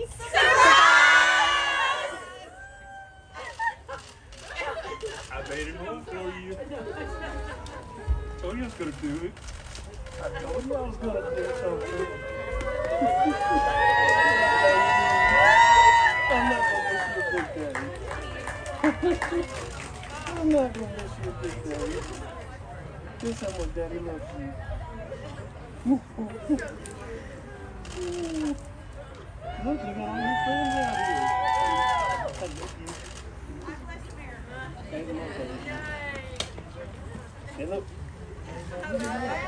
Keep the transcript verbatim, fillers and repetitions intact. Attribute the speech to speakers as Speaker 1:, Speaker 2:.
Speaker 1: I made it home for you. Told you I was gonna do it. I told you I was gonna do something. I'm not gonna miss you a big daddy. I'm not gonna miss you a big daddy. This how much daddy loves you. Look, you got all your friends out here. I love you. Hey, look. Hey, look.